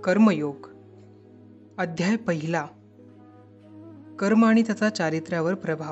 कर्मयोग अध्याय पहिला. कर्म आणि त्याचा चारित्र्यावर प्रभाव.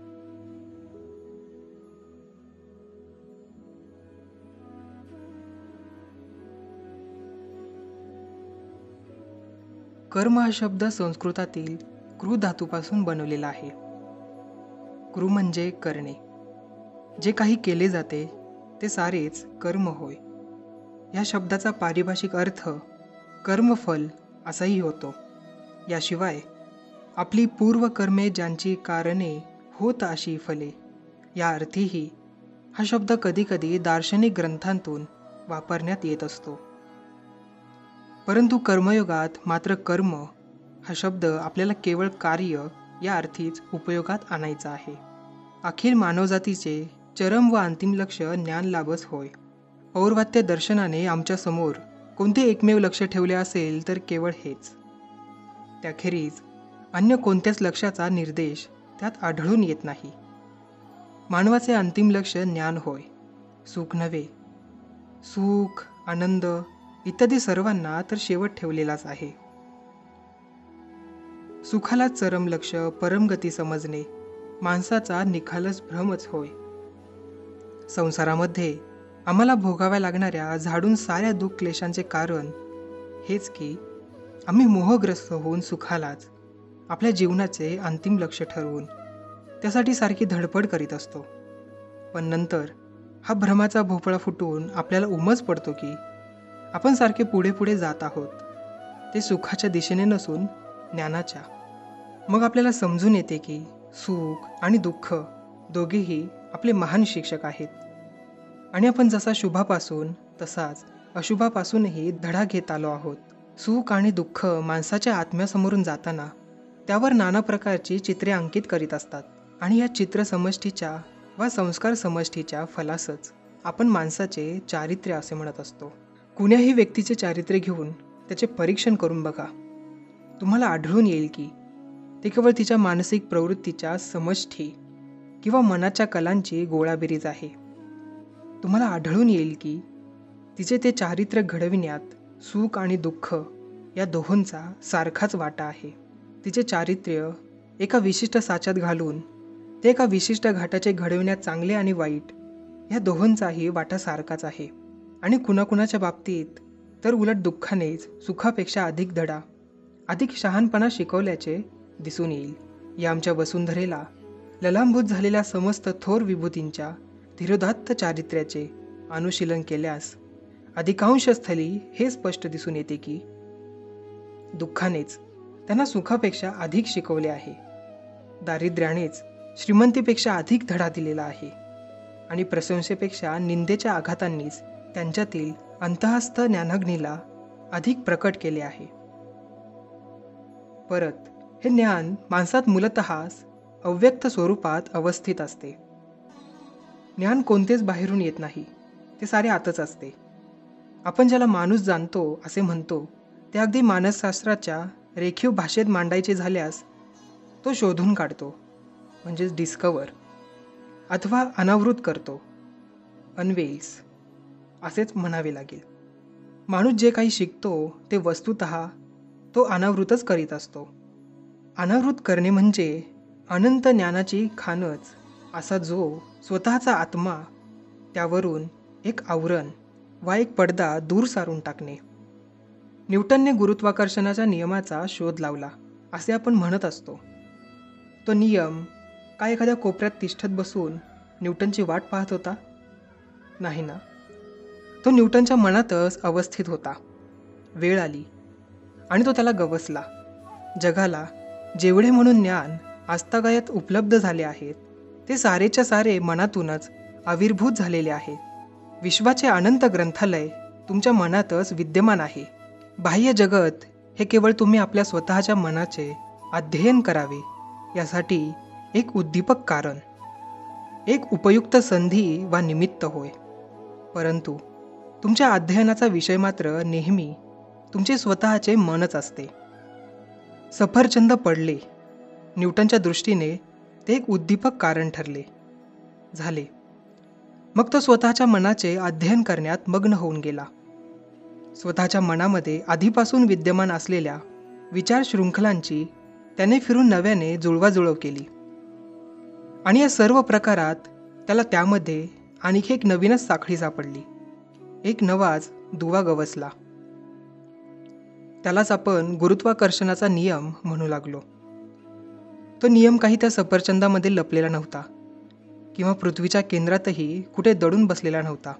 कर्म हा शब्द संस्कृतातील कृ धातूपासून बनवलेला आहे. कृ म्हणजे करणे. जे काही केले जाते ते सारेच कर्म होय. या शब्दाचा पारिभाषिक अर्थ कर्मफल असाही होतो. याशिवाय आपली पूर्वकर्मे ज्यांची कारणे होत अशी फले या अर्थीही हा शब्द कधीकधी दार्शनिक ग्रंथांतून वापरण्यात येत असतो. परंतु कर्मयोगात मात्र कर्म हा शब्द आपल्याला केवळ कार्य या अर्थीच उपयोगात आणायचा आहे. अखिल मानवजातीचे चरम व अंतिम लक्ष ज्ञानलाभच होय. पौर्वात्य दर्शनाने आमच्या समोर कोणते एकमेव लक्ष ठेवले असेल तर केवळ हेच. त्याखेरीज अन्य कोणत्याच लक्ष्याचा निर्देश त्यात आढळून येत नाही. मानवाचे अंतिम लक्ष ज्ञान होय, सुख नव्हे. सुख, आनंद इत्यादी सर्वांना तर शेवट ठेवलेलाच आहे. सुखाला चरम लक्ष, परमगती समजणे माणसाचा निखालस भ्रमच होय. संसारामध्ये आम्हाला भोगाव्या लागणाऱ्या झाडून साऱ्या दुःख क्लेशांचे कारण हेच की आम्ही मोहग्रस्त होऊन सुखालाच आपल्या जीवनाचे अंतिम लक्ष ठरवून त्यासाठी सारखी धडपड करीत असतो. पण नंतर हा भ्रमाचा भोपळा फुटून आपल्याला उमज पडतो की आपण सारखे पुढे पुढे जात आहोत, ते सुखाच्या दिशेने नसून ज्ञानाच्या. मग आपल्याला समजून येते की सुख आणि दुःख दोघेही आपले महान शिक्षक आहेत आणि आपण जसा शुभापासून तसाच अशुभापासूनही धडा घेत आलो आहोत. सुख आणि दुःख माणसाच्या आत्म्यासमोरून जाताना त्यावर नाना प्रकारची चित्रे अंकित करीत असतात आणि या चित्र समष्टीच्या वा संस्कार समष्टीच्या फलासच आपण माणसाचे चारित्र्य असे म्हणत असतो. कुण्याही व्यक्तीचे चारित्र्य घेऊन त्याचे परीक्षण करून बघा. तुम्हाला आढळून येईल की ते केवळ तिच्या मानसिक प्रवृत्तीच्या समष्टी किंवा मनाच्या कलांची गोळाबेरीज आहे. तुम्हाला आढळून येईल की तिचे ते चारित्र्य घडविण्यात सुख आणि दुःख या दोहोंचा सारखाच वाटा आहे. तिचे चारित्र्य एका विशिष्ट साच्यात घालून ते एका विशिष्ट घाटाचे घडविण्यात चांगले आणि वाईट या दोहोंचाही वाटा सारखाच आहे. आणि कुणाकुणाच्या बाबतीत तर उलट दुःखानेच सुखापेक्षा अधिक धडा, अधिक शहाणपणा शिकवल्याचे दिसून येईल. या आमच्या वसुंधरेला ललांभूत झालेल्या समस्त थोर विभूतींच्या धीरोदात्त चारित्र्याचे अनुशीलन केल्यास अधिकांश स्थली हे स्पष्ट दिसून येते की दुःखानेच त्यांना सुखापेक्षा अधिक शिकवले आहे. दारिद्र्यानेच श्रीमंतीपेक्षा अधिक धडा दिलेला आहे आणि प्रशंसेपेक्षा निंदेच्या आघातांनीच त्यांच्यातील अंतःस्थ ज्ञानाग्नीला अधिक प्रकट केले आहे. परत हे ज्ञान माणसात मूलतः अव्यक्त स्वरूपात अवस्थित असते. ज्ञान कोणतेच बाहेरून येत नाही, ते सारे आतच असते. आपण ज्याला माणूस जाणतो असे म्हणतो ते अगदी मानसशास्त्राच्या रेखीव भाषेत मांडायचे झाल्यास तो शोधून काढतो, म्हणजेच डिस्कवर, अथवा अनावृत करतो, अनवेल्स असेच म्हणावे लागेल. माणूस जे काही शिकतो ते वस्तुतः तो अनावृतच करीत असतो. अनावृत करणे म्हणजे अनंत ज्ञानाची खानच असा जो स्वतःचा आत्मा त्यावरून एक आवरण वा एक पडदा दूर सारून टाकणे. न्यूटनने गुरुत्वाकर्षणाच्या नियमाचा शोध लावला असे आपण म्हणत असतो. तो नियम काय एखाद्या कोपऱ्यात तिष्ठत बसून न्यूटनची वाट पाहत होता? नाही ना. तो न्यूटनच्या मनातच अवस्थित होता. वेळ आली आणि तो त्याला गवसला. जगाला जेवढे म्हणून ज्ञान आजतागायत उपलब्ध झाले आहेत ते सारेच्या सारे मनातूनच आविर्भूत झालेले आहे. विश्वाचे अनंत ग्रंथालय तुमच्या मनातच विद्यमान आहे. बाह्य जगत हे केवळ तुम्ही आपल्या स्वतःच्या मनाचे अध्ययन करावे यासाठी एक उद्दीपक कारण, एक उपयुक्त संधी वा निमित्त होय. परंतु तुमच्या अध्ययनाचा विषय मात्र नेहमी तुमचे स्वतःचे मनच असते. सफरचंद पडले, न्यूटनच्या दृष्टीने ते एक उद्दीपक कारण ठरले. झाले. मग तो स्वतःच्या मनाचे अध्ययन करण्यात मग्न होऊन गेला. स्वतःच्या मनामध्ये आधीपासून विद्यमान असलेल्या विचार शृंखलांची त्याने फिरून नव्याने जुळवाजुळव केली. आणि या सर्व प्रकारात त्याला त्यामध्ये आणखी एक नवीनच साखळी सापडली. एक नवाच दुवा गवसला. त्यालाच आपण गुरुत्वाकर्षणाचा नियम म्हणू लागलो. तो नियम काही त्या सफरचंदामध्ये लपलेला नव्हता किंवा पृथ्वीच्या केंद्रातही कुठे दडून बसलेला नव्हता.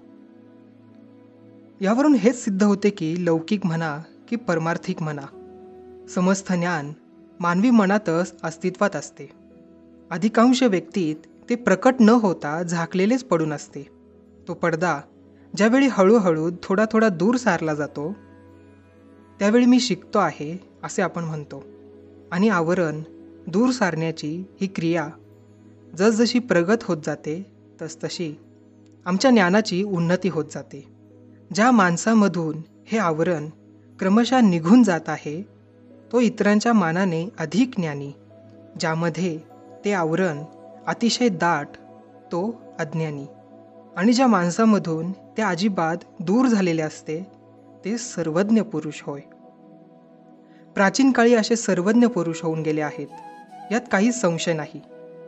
यावरून हेच सिद्ध होते की लौकिक म्हणा की परमार्थिक म्हणा, समस्त ज्ञान मानवी मनातच अस्तित्वात असते. अधिकांश व्यक्तीत ते प्रकट न होता झाकलेलेच पडून असते. तो पडदा ज्यावेळी हळूहळू थोडा थोडा दूर सारला जातो त्यावेळी मी शिकतो आहे असे आपण म्हणतो. आणि आवरण दूर सारण्याची ही क्रिया जसजशी प्रगत होत जाते तसतशी आमच्या ज्ञानाची उन्नती होत जाते. ज्या माणसामधून हे आवरण क्रमशः निघून जात आहे तो इतरांच्या मानाने अधिक ज्ञानी. ज्यामध्ये ते आवरण अतिशय दाट तो अज्ञानी. आणि ज्या माणसामधून ते अजिबात दूर झालेले असते ते सर्वज्ञ पुरुष होय. प्राचीन काळी असे सर्वज्ञ पुरुष होऊन गेले आहेत, यात काहीच संशय नाही.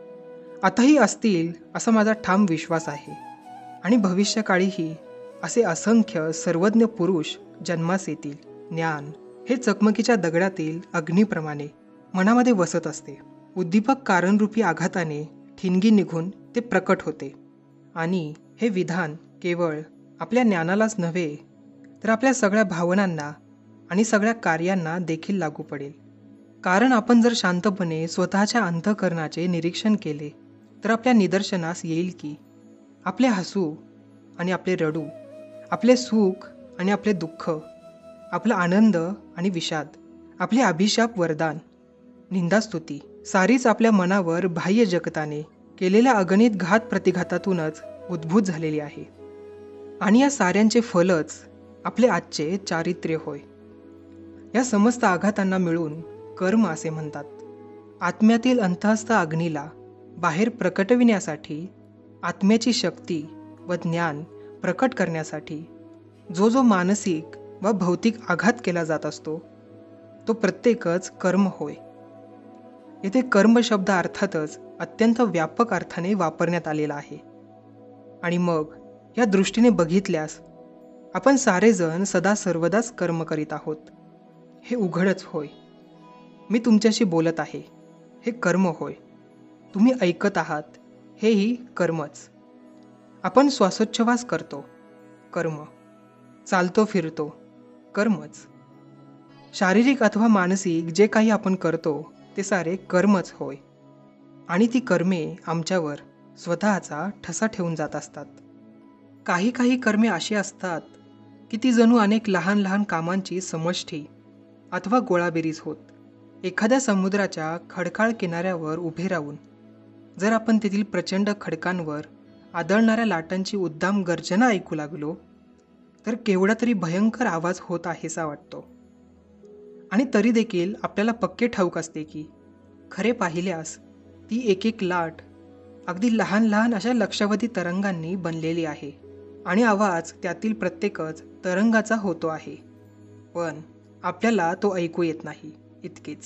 आताही असतील असा माझा ठाम विश्वास आहे. आणि भविष्यकाळीही असे असंख्य सर्वज्ञ पुरुष जन्मास येतील. ज्ञान हे चकमकीच्या दगडातील अग्नीप्रमाणे मनामध्ये वसत असते. उद्दीपक कारणरूपी आघाताने ठिणगी निघून ते प्रकट होते. आणि हे विधान केवळ आपल्या ज्ञानालाच नव्हे तर आपल्या सगळ्या भावनांना आणि सगळ्या कार्यांना देखील लागू पडेल. कारण आपण जर शांतपणे स्वतःच्या अंतःकरणाचे निरीक्षण केले तर आपल्या निदर्शनास येईल की आपले हसू आणि आपले रडू, आपले सुख आणि आपले दुःख, आपला आनंद आणि विषाद, आपले अभिशाप वरदान, निंदास्तुती सारीच आपल्या मनावर बाह्य जगताने केलेल्या अगणित घात प्रतिघातातूनच उद्भूत झालेली आहे. आणि या साऱ्यांचे फलच आपले आजचे चारित्र्य होय. या समस्त आघातांना मिळून कर्म असे म्हणतात. आत्म्यातील अंतःस्थ अग्नीला बाहेर प्रकटविण्यासाठी, आत्म्याची शक्ती व ज्ञान प्रकट करण्यासाठी जो जो मानसिक व भौतिक आघात केला जात असतो तो प्रत्येकच कर्म होय. येथे कर्म शब्द अर्थातच अत्यंत व्यापक अर्थाने वापरण्यात आलेला आहे. आणि मग या दृष्टीने बघितल्यास आपण सारेजण सदा सर्वदाच कर्म करीत आहोत हे उघडच होय. मी तुमच्याशी बोलत आहे हे कर्म होय. तुम्ही ऐकत आहात हेही कर्मच. आपण श्वासोच्छवास करतो कर्म, चालतो फिरतो कर्मच. शारीरिक अथवा मानसिक जे काही आपण करतो ते सारे कर्मच होय. आणि ती कर्मे आमच्यावर स्वतःचा ठसा ठेवून जात असतात. काही काही कर्मे अशी असतात की ती जणू अनेक लहान लहान कामांची समष्टी अथवा गोळाबेरीज होत. एखाद्या समुद्राच्या खडकाळ किनाऱ्यावर उभे राहून जर आपण तेथील प्रचंड खडकांवर आदळणाऱ्या लाटांची उद्दाम गर्जना ऐकू लागलो तर केवढा तरी भयंकर आवाज होत आहेसा वाटतो. आणि तरी देखील आपल्याला पक्के ठाऊक असते की खरे पाहिल्यास ती एक एक लाट अगदी लहान लहान अशा लक्षावधी तरंगांनी बनलेली आहे. आणि आवाज त्यातील प्रत्येकच तरंगाचा होतो आहे, पण आपल्याला तो ऐकू येत नाही इतकेच.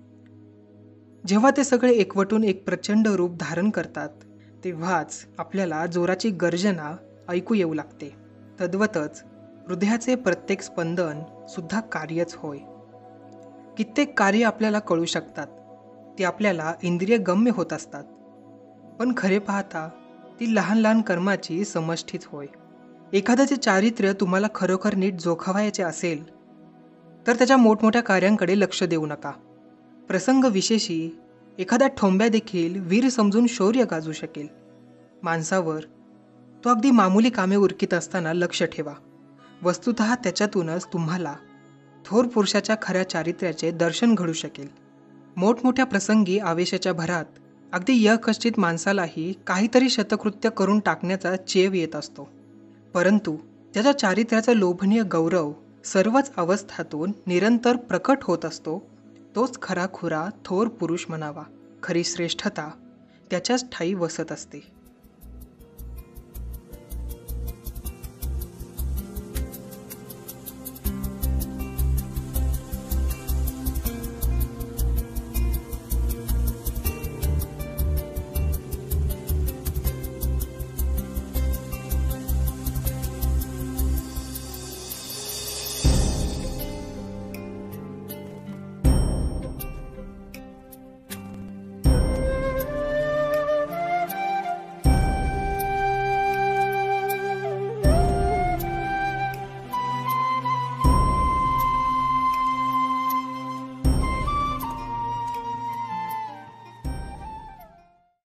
जेव्हा ते सगळे एकवटून एक प्रचंड रूप धारण करतात तेव्हाच आपल्याला जोराची गर्जना ऐकू येऊ लागते. तद्वतच हृदयाचे प्रत्येक स्पंदन सुद्धा कार्यच होय. कित्येक कार्य आपल्याला कळू शकतात, ते आपल्याला इंद्रियगम्य होत असतात, पण खरे पाहता ती लहान लहान कर्माची समष्टीच होय. एखाद्याचे चारित्र्य तुम्हाला खरोखर नीट जोखावायचे असेल तर त्याच्या मोठमोठ्या कार्यांकडे लक्ष देऊ नका. प्रसंग विशेषी एखादा ठोंब्या देखील वीर समजून शौर्य गाजू शकेल. माणसावर तो अगदी मामूली कामे उरकीत असताना लक्ष ठेवा. वस्तुतः त्याच्यातूनच तुम्हाला थोर पुरुषाच्या खऱ्या चारित्र्याचे दर्शन घडू शकेल. मोठमोठ्या प्रसंगी आवेशाच्या भरात अगदी यकश्चित माणसालाही काहीतरी शतकृत्य करून टाकण्याचा चेव येत असतो, परंतु त्याच्या चारित्र्याचा लोभनीय गौरव सर्वच अवस्थातून निरंतर प्रकट होत असतो. तोच खराखुरा थोर पुरुष म्हणावा. खरी श्रेष्ठता त्याच्याच ठायी वसत असते.